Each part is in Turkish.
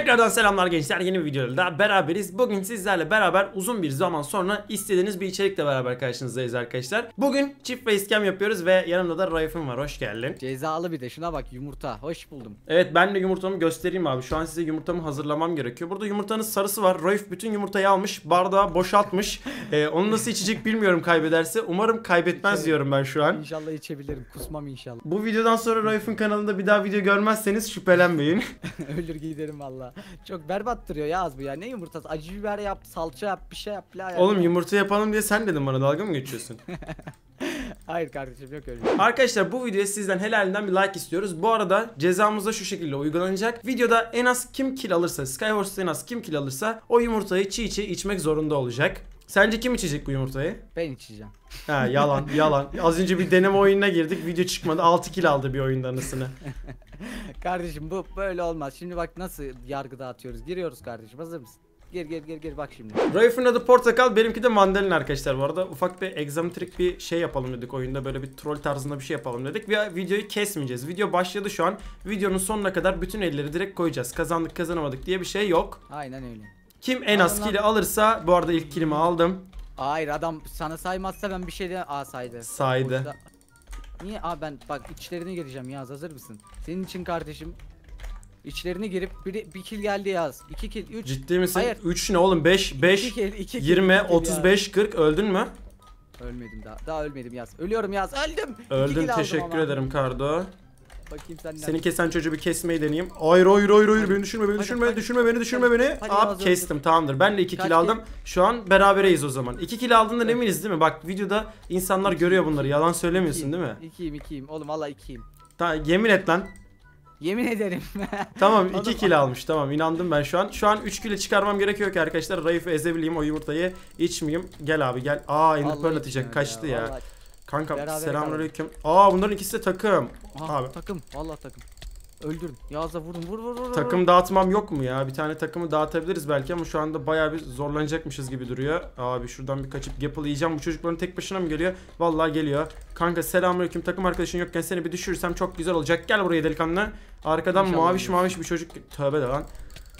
Tekrardan selamlar gençler, yeni bir videoda daha beraberiz. Bugün sizlerle beraber uzun bir zaman sonra istediğiniz bir içerikle beraber karşınızdayız arkadaşlar. Bugün çift facecam yapıyoruz ve yanımda da Raif'im var, hoş geldin. Cezalı bir de şuna bak, yumurta, hoş buldum. Evet, ben de yumurtamı göstereyim abi. Şu an size yumurtamı hazırlamam gerekiyor. Burada yumurtanın sarısı var. Raif bütün yumurtayı almış, bardağa boşaltmış. Onu nasıl içecek bilmiyorum kaybederse. Umarım kaybetmez diyorum ben şu an. İnşallah içebilirim, kusmam inşallah. Bu videodan sonra Raif'in kanalında bir daha video görmezseniz şüphelenmeyin. Ölür giderim valla. Çok berbat duruyor ya az bu ya. Ne yumurtası? Acı biber yap, salça yap, bir şey yap. Oğlum yumurta yapalım diye sen dedin, bana dalga mı geçiyorsun? Hayır kardeşim, yok öyle. Arkadaşlar bu videoya sizden helalinden bir like istiyoruz. Bu arada cezamız da şu şekilde uygulanacak. Videoda en az kim kill alırsa, Skywars en az kim kill alırsa o yumurtayı çiğ çiğ içmek zorunda olacak. Sence kim içecek bu yumurtayı? Ben içeceğim. Ha, yalan yalan. Az önce bir deneme oyununa girdik, video çıkmadı, 6 kill aldı bir oyunda anasını. Kardeşim bu böyle olmaz. Şimdi bak nasıl yargı dağıtıyoruz. Giriyoruz kardeşim, hazır mısın? Gir bak şimdi. Raif'in adı Portakal, benimki de Mandalina arkadaşlar. Bu arada ufak bir egzantrik bir şey yapalım dedik oyunda, böyle bir troll tarzında bir şey yapalım dedik ve videoyu kesmeyeceğiz. Video başladı şu an. Videonun sonuna kadar bütün elleri direkt koyacağız. Kazandık kazanamadık diye bir şey yok. Aynen öyle. Kim en az kill'i alırsa, bu arada ilk kill'imi aldım. Hayır, adam sana saymazsa ben bir şey de saydı. Saydı. Boşta. Niye? Ben bak içlerine gireceğim Yaz, hazır mısın? Senin için kardeşim. İçlerine girip bir kill geldi Yaz. 2 kill, 3. Ciddi misin? Hayır. 3 ne oğlum? 5 20 35 40 öldün mü? Ölmedim daha. Daha ölmedim Yaz. Ölüyorum Yaz. Öldüm. Öldüm, teşekkür ederim Kardo. Bakayım sen Seni kesen çocuğu bir kesmeyi deneyeyim. Hayır beni düşürme, beni düşürme, düşürme beni. Abi kestim, tamamdır. Ben de 2 kill aldım. Şu an berabereyiz o zaman. 2 kill aldığından eminiz değil mi? Bak videoda insanlar görüyor bunları. Yalan söylemiyorsun değil mi? 2'yim. Oğlum valla 2'yim. Tamam, yemin et lan. Yemin ederim. Tamam, 2 kill almış. Tamam, inandım ben şu an. Şu an 3 kill'e çıkarmam gerekiyor ki arkadaşlar. Raif'i ezebileyim, o yumurtayı içmeyeyim. Gel abi gel. Ender Pearl atacak, kaçtı ya. Vallahi. Kanka selamünaleyküm. Bunların ikisi de takım. Abi. Takım, vallahi takım. Öldürün. Yaz'a vur. Takım dağıtmam yok mu ya? Bir tane takımı dağıtabiliriz belki ama şu anda bayağı bir zorlanacakmışız gibi duruyor. Abi şuradan bir kaçıp Gapple yiyeceğim. Bu çocukların tek başına mı geliyor? Vallahi geliyor. Kanka selamünaleyküm. Takım arkadaşın yokken seni bir düşürürsem çok güzel olacak. Gel buraya delikanlı. Arkadan İnşallah maviş bir çocuk. Tövbe de lan.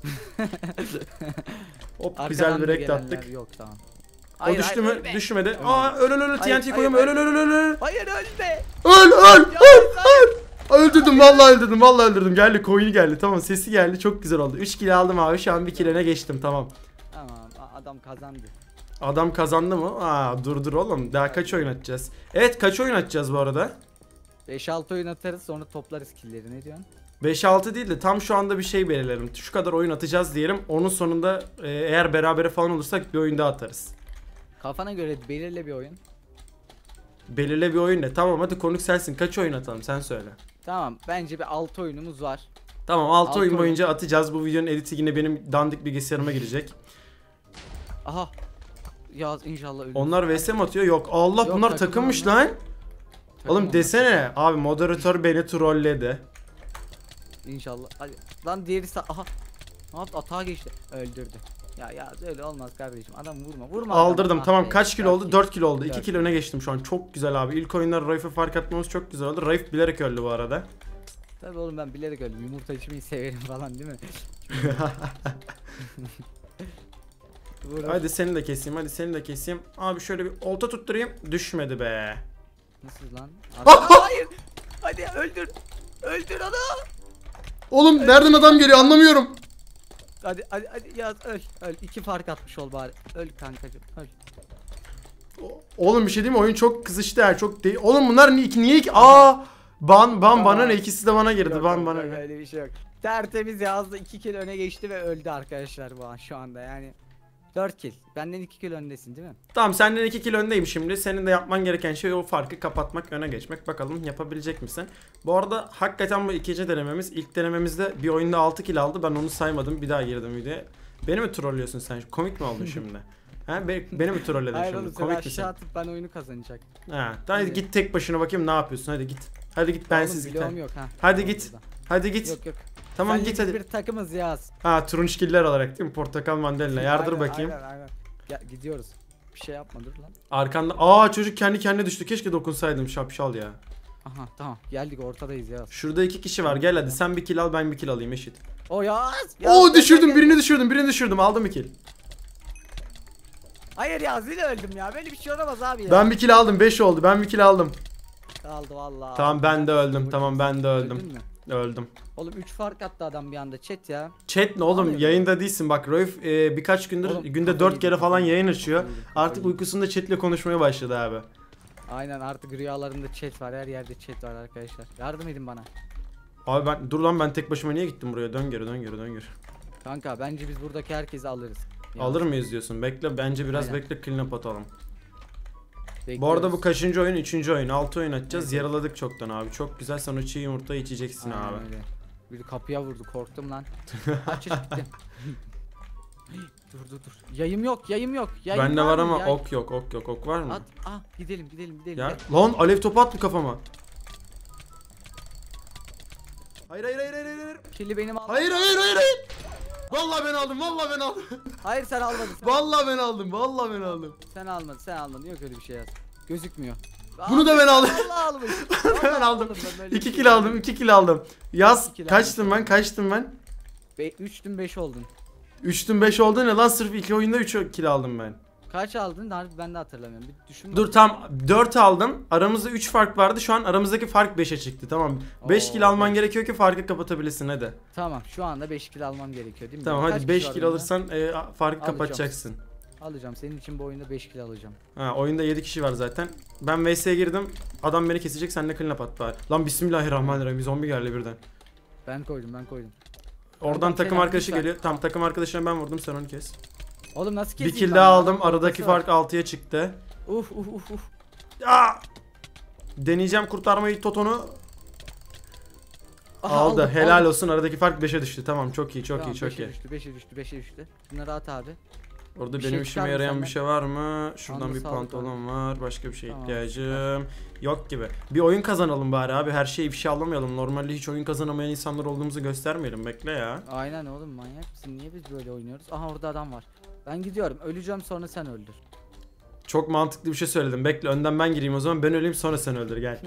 Hop, Arkadan güzel bir rekt attık. Yok, tamam. O düştü mü? Düşmedi. Öl TNT koyuyorum. Öl. Hayır ölme. Öl. Öldürdüm, vallahi öldürdüm. Geldi, coin geldi. Tamam, sesi geldi. Çok güzel oldu. 3 kill aldım abi. Şu an 1 kill'e geçtim. Tamam. Tamam, adam kazandı. Adam kazandı mı? Dur oğlum. Daha kaç oyun atacağız? Evet, kaç oyun atacağız bu arada? 5-6 oyun atarız, sonra toplarız killleri. Ne diyorsun? 5-6 değil de tam şu anda bir şey belirlerim. Şu kadar oyun atacağız diyelim. Onun sonunda eğer berabere falan olursak bir oyun daha atarız. Kafana göre belirle bir oyun. Belirle bir oyun ne? Tamam, hadi konuk sensin. Kaç oyun atalım, sen söyle. Tamam, bence bir 6 oyunumuz var. Tamam, 6 oyun boyunca atacağız. Bu videonun editi yine benim dandik bilgisayarıma girecek. Aha. Yaz inşallah ölür. Onlar vs mi atıyor? Yok. Allah, Yok, bunlar takılmış lan. Oğlum desene. Abi moderatör beni trolledi. İnşallah. Hadi. Lan diğeri aha. Ne yaptı? Atağa geçti. Öldürdü. Ya öyle olmaz kardeşim. Adam vurma. Aldırdım. Adamı. Tamam, kaç kilo oldu? 4 kilo oldu. 2 4. kilo öne geçtim şu an. Çok güzel abi. İlk oyunlar Raif'e fark atmamız çok güzel oldu. Raif bilerek öldü bu arada. Tabii oğlum, ben bilerek öldüm. Yumurta içmeyi severim falan değil mi? Hadi seni de keseyim. Abi şöyle bir olta tutturayım. Düşmedi be. Nasıl lan? Hayır. Hadi öldür onu. Oğlum nereden adam geliyor anlamıyorum. Hadi Yaz öl. 2 fark atmış ol bari. Öl kankacım, öl. Oğlum bir şey diyeyim mi? Oyun çok kızıştı ya. Çok değil. Oğlum bunlar niye iki? Ban bana ne? İkisi de bana girdi. Yok, Bana ne? öyle bir şey yok. Tertemiz Yaz'da 2 kill öne geçti ve öldü arkadaşlar bu an şu anda yani. 4 kill. Benden 2 kill öndesin değil mi? Tamam, senden 2 kill öndeyim şimdi. Senin de yapman gereken şey o farkı kapatmak, öne geçmek. Bakalım yapabilecek misin? Bu arada hakikaten bu ikinci denememiz. İlk denememizde bir oyunda 6 kill aldı. Ben onu saymadım. Bir daha girdim videoya. Beni mi trollüyorsun sen? Komik mi oldun şimdi? Beni mi trolledin Hayır şimdi? oğlum, Komik misin? aşağı atıp ben oyunu kazanacak. Hadi git tek başına bakayım ne yapıyorsun. Hadi git bensiz git. Yok, Hadi git. Hadi git. Yok. Tamam, Senle git hadi. Bir takımız Yaz. Turunçgiller olarak değil mi? Portakal mandalina. Yardır bakayım. Aynen. Ya, gidiyoruz. Bir şey yapma, dur lan. Arkanda. Çocuk kendi kendine düştü. Keşke dokunsaydım, şapşal ya. Aha, tamam geldik, ortadayız Yaz. Şurada 2 kişi var. Gel hadi, sen bir kill al, ben bir kill alayım, eşit. O Yaz. Oo düşürdüm, birini düşürdüm. Aldım 2 kill. Hayır Yaz, yine öldüm ya. Böyle bir şey olamaz abi ya. Ben 1 kill aldım, 5 oldu. Ben 1 kill aldım. Kaldı vallahi. Tamam ben de öldüm. Tamam ben de Öldün öldüm. mü? Öldüm. Oğlum 3 fark attı adam bir anda chat ya. Chat ne oğlum, Abi. yayında değilsin bak. Raif birkaç gündür Oğlum, günde kafayı 4 kere yedim, falan kafayı yayın yedim, açıyor. kafayı yedim, Artık kafayı yedim. uykusunda chatle konuşmaya başladı abi. Aynen, artık rüyalarında chat var, her yerde chat var arkadaşlar. Yardım edin bana. Abi dur lan, ben tek başıma niye gittim buraya? Dön geri, dön geri, dön geri. Kanka bence biz buradaki herkesi alırız. Alır mıyız diyorsun? Bekle, bence biraz Aynen. bekle, clean up atalım. Bekliyoruz. Bu arada bu kaçıncı oyun? 3. oyun. 6 oyun atacağız. Evet. Yaraladık çoktan abi. Çok güzel, sen o çiğ yumurtayı içeceksin Aynen abi. öyle. Bir kapıya vurdu, korktum lan. Aç gitti. Dur. Yayım yok. Yayım Bende var ama Yay... ok yok. Ok var mı? At. Gidelim. Ya. Gel. Lan alev topu attı kafama. Hayır. Kirli benim aldım. Hayır. Vallahi ben aldım. Hayır sen almadın. Vallahi ben aldım. Sen almadın. Yok öyle bir şey yaz. Gözükmüyor. Bunu da ben aldım. Allah almış. Ben aldım. Ben böyle 2 bir şey kill aldım. 2 kill aldım. Yaz 2 kill kaçtım aldım. ben? 3'tün 5 oldun. 3'tün 5 oldu ne lan, sırf 2 oyunda 3 kill aldım ben. Kaç aldın? Harbi ben de hatırlamıyorum. Bir düşün. Dur tam 4 aldım. Aramızda 3 fark vardı. Şu an aramızdaki fark 5'e çıktı. Tamam. 5 Oo, kill alman beş. gerekiyor ki farkı kapatabilirsin hadi. Tamam, şu anda 5 kill almam gerekiyor değil mi? Tamam Kaç hadi 5 kişi var kill oyunda? alırsan farkı Alacağım. kapatacaksın. Alacağım. Senin için bu oyunda 5 kill alacağım. Ha, oyunda 7 kişi var zaten. Ben VS'ye girdim. Adam beni kesecek, sen de clean up at bari. Lan bismillahirrahmanirrahim. Bir zombi geldi birden. Ben koydum. Oradan Tamam, takım sen arkadaşı lütfen. geliyor. Tamam, takım arkadaşına ben vurdum, sen onu kes. Oğlum nasıl Bir keseyim kill ben daha ya? aldım. Adam Aradaki korkması fark 6'ya çıktı. var. Uf. Aa! Deneyeceğim kurtarmayı, Toton'u. Aha, Aldı. aldım, Helal aldım. olsun. Aradaki fark 5'e düştü. Tamam, çok iyi. Tamam, Çok 5'e iyi. düştü. 5'e düştü. Bunları at abi. Orada Bir benim şey işime çıkar mı yarayan senden? bir şey var mı? Şuradan Kanlı bir sağlık pantolon var. Başka bir şeye Tamam, ihtiyacım yok gibi. Bir oyun kazanalım bari abi. Her şeyi ifşa alamayalım. Normalde hiç oyun kazanamayan insanlar olduğumuzu göstermeyelim. Bekle ya. Aynen oğlum, manyak mısın? Niye biz böyle oynuyoruz? Aha, orada adam var. Ben gidiyorum. Öleceğim, sonra sen öldür. Çok mantıklı bir şey söyledim. Bekle, önden ben gireyim o zaman. Ben öleyim, sonra sen öldür, gel.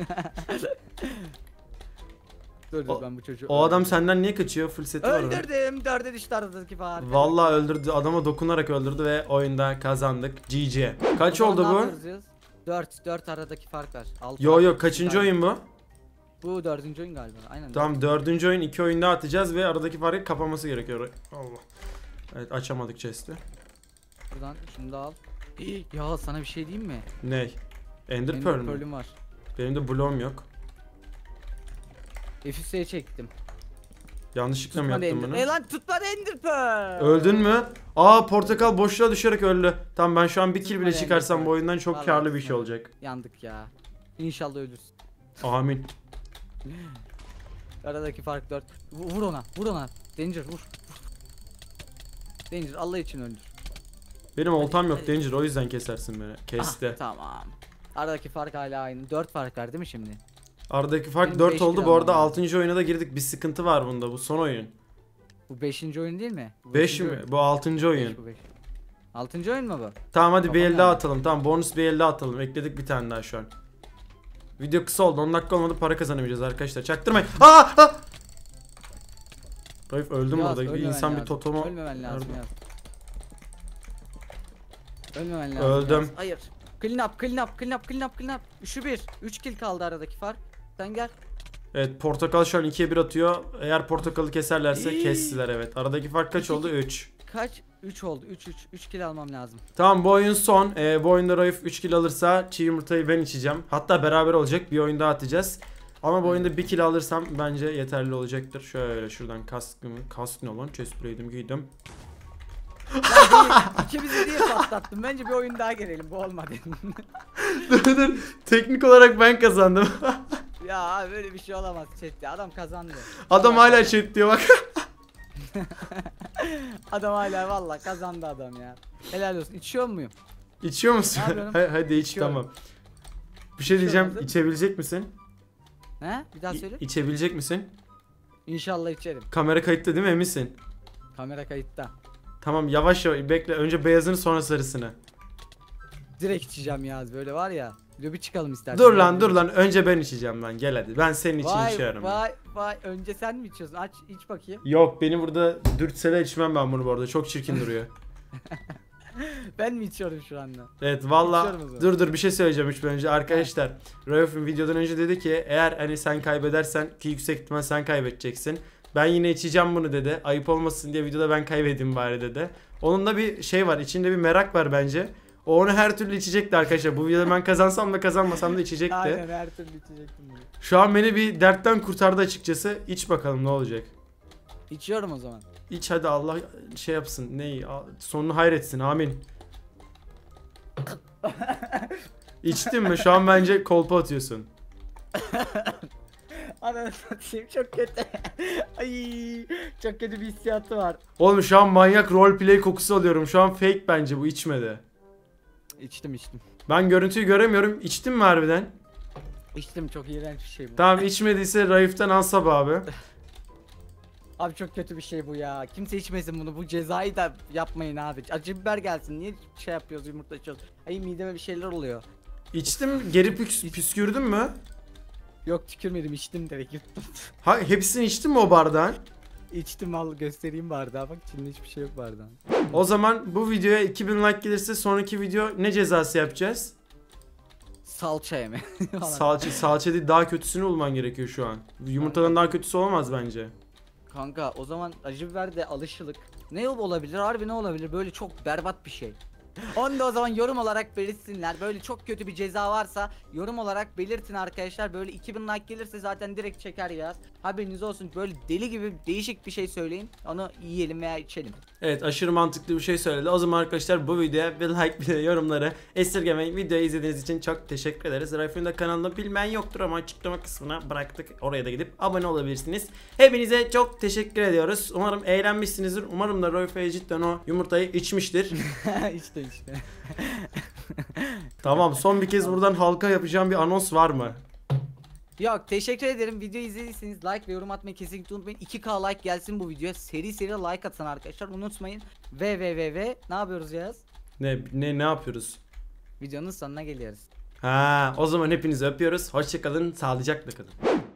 Dur O- ben bu çocuğu O adam senden niye kaçıyor? Full seti var onun. öldürdüm. 4'e düştü aradaki fark. Vallahi öldürdü. Adama dokunarak öldürdü ve oyunda kazandık. GG. Kaç oldu bu? 4 aradaki fark var. Yo kaçıncı oyun bu? Bu 4. oyun galiba. Aynen. Tamam, 4. oyun, 2 oyunda atacağız ve aradaki farkı kapaması gerekiyor. Allah. Evet, açamadık chest'i. Buradan şunu da al. Ya sana bir şey diyeyim mi? Ney? Ender Ender Pearl mü? Pearl'üm var. Benim de bloğum yok. F3'e çektim. Yanlışlıkla mı Tutmadı yaptım Ender. bunu? Lan tutmadı Ender Pearl. Öldün mü? Aa, portakal boşluğa düşerek öldü. Tamam, ben şu an bir kill bile Tutmadı çıkarsam Ender bu Pearl. oyundan çok Vallahi karlı bir şey tutmadı. olacak. Yandık ya. İnşallah ölürsün. Amin. Aradaki fark 4. Vur ona. Danger vur. Danger Allah için öldür. Benim oltam yok hadi. Danger, o yüzden kesersin beni. Kesti. Tamam. Aradaki fark hala aynı. 4 fark var değil mi şimdi? Aradaki fark Benim 4 beş oldu. kill Bu arada almam 6. oyuna da girdik. Bir sıkıntı var bunda. Bu son oyun. Bu 5. oyun değil mi? 5 mi? Bu 6. oyun. 6. oyun mu bu? Tamam hadi bir Kafam el daha yandı. atalım. Tamam, bonus bir el daha atalım. Ekledik bir tane daha şu an. Video kısa oldu. 10 dakika olmadı, para kazanamayacağız arkadaşlar. Çaktırmayın. Aa! Raif öldüm Yaz, burada. Bir ölmemen insan bir lazım. totomu. Ölmemen lazım Nerede? Yaz. Ölmemen lazım. Öldüm. Yaz. Hayır. Clean up. 3'ü 1. 3 kill kaldı aradaki fark. Sen gel. Evet, portakal şu an 2'ye 1 atıyor. Eğer portakalı keserlerse İyi. kestiler, evet. Aradaki fark kaç İki- oldu? 3. Kaç? 3 oldu. 3 kill almam lazım. Tamam, bu oyun son. Bu oyunda Raif 3 kill alırsa çiğ yumurtayı ben içeceğim. Hatta beraber olacak. Bir oyun daha atacağız. Ama bu oyunda 1 kill alırsam bence yeterli olacaktır. Şöyle şuradan kask ne lan? Chest plate'imi giydim. İkimizi diye patlattım. Bence bir oyun daha girelim. Bu olmadı. Dur. Teknik olarak ben kazandım. Ya böyle bir şey olamaz chat ya. Adam kazandı. Adam hala chat diyor bak. Adam hala valla kazandı adam ya. Helal olsun. İçiyor muyum? İçiyor musun? Ne yapıyorum? Hadi iç, İçiyorum. tamam. Bir şey İçiyorum, diyeceğim. hazır. İçebilecek misin? He? Bir daha söyle. İçebilecek misin? İnşallah içerim. Kamera kayıtta değil mi, eminsin? Kamera kayıtta. Tamam, yavaş yavaş bekle. Önce beyazını, sonra sarısını. Direkt içeceğim ya, böyle var ya. Bir çıkalım istersen. Dur lan önce ben içeceğim lan, gel hadi. Ben senin için Vay içiyorum. vay önce sen mi içiyorsun? Aç iç bakayım. Yok, beni burada dürtseler içmem ben bunu bu arada. Çok çirkin duruyor. Ben mi içiyorum şu anda? Evet valla İçiyorum o zaman. dur bir şey söyleyeceğim 3 önce arkadaşlar. Rauf'un videodan önce dedi ki eğer hani sen kaybedersen, ki yüksek ihtimal sen kaybedeceksin, ben yine içeceğim bunu dedi. Ayıp olmasın diye videoda ben kaybedeyim bari dedi. Onun da bir şey var, içinde bir merak var bence. O onu her türlü içecekti arkadaşlar. Bu videoda ben kazansam da kazanmasam da içecekti. Aynen, her türlü içecektim bunu. Şu an beni bir dertten kurtardı açıkçası. İç bakalım ne olacak. İçiyorum o zaman. İç hadi, Allah şey yapsın. Neyi? Sonunu hayretsin. Amin. İçtin mi? Şu an bence kolpa atıyorsun. Ananı satayım, çok kötü. Ay, çok kötü bir hissiyatı var. Oğlum şu an manyak roleplay kokusu alıyorum. Şu an fake bence bu, içmedi. İçtim. Ben görüntüyü göremiyorum. İçtin mi harbiden? İçtim, çok iğrenç bir şey bu. Tamam, içmediyse Raif'ten ansab abi. Abi çok kötü bir şey bu ya. Kimse içmesin bunu. Bu cezayı da yapmayın abi. Acı biber gelsin. Niye şey yapıyoruz, yumurta içiyoruz? Ay, mideme bir şeyler oluyor. İçtim, geri püskürdün mü? Yok, tükürmedim, içtim direkt, yuttum. Ha, hepsini içtin mi o bardağın? İçtim, al göstereyim bardağı, bak içinde hiçbir şey yok bardağın. O zaman bu videoya 2000 like gelirse sonraki video ne cezası yapacağız? Salça yeme. Salça değil, daha kötüsünü bulman gerekiyor şu an. Yumurtadan daha kötüsü olamaz bence. Kanka o zaman acı biber de alışılık. Ne olabilir, harbi ne olabilir, böyle çok berbat bir şey. Onu da o zaman yorum olarak belirtsinler. Böyle çok kötü bir ceza varsa yorum olarak belirtin arkadaşlar. Böyle 2000 like gelirse zaten direkt çeker yaz. Haberiniz olsun, böyle deli gibi değişik bir şey söyleyin. Onu yiyelim veya içelim. Evet, aşırı mantıklı bir şey söyledi. O zaman arkadaşlar bu videoya bir like, bir de yorumları esirgemeyin. Videoyu izlediğiniz için çok teşekkür ederiz. Raif'in de kanalında bilmeyen yoktur ama açıklama kısmına bıraktık. Oraya da gidip abone olabilirsiniz. Hepinize çok teşekkür ediyoruz. Umarım eğlenmişsinizdir. Umarım da Raif cidden o yumurtayı içmiştir. işte. Tamam, son bir kez buradan halka yapacağım bir anons var mı? Yok, teşekkür ederim. Videoyu izlediyseniz like ve yorum atmayı kesinlikle unutmayın. 2K like gelsin bu videoya. Seri like atın arkadaşlar, unutmayın. Ve ne yapıyoruz Yaz? Ne yapıyoruz? Videonun sonuna geliyoruz. Ha, o zaman hepinizi öpüyoruz. Hoşça kalın, sağlıcakla kalın.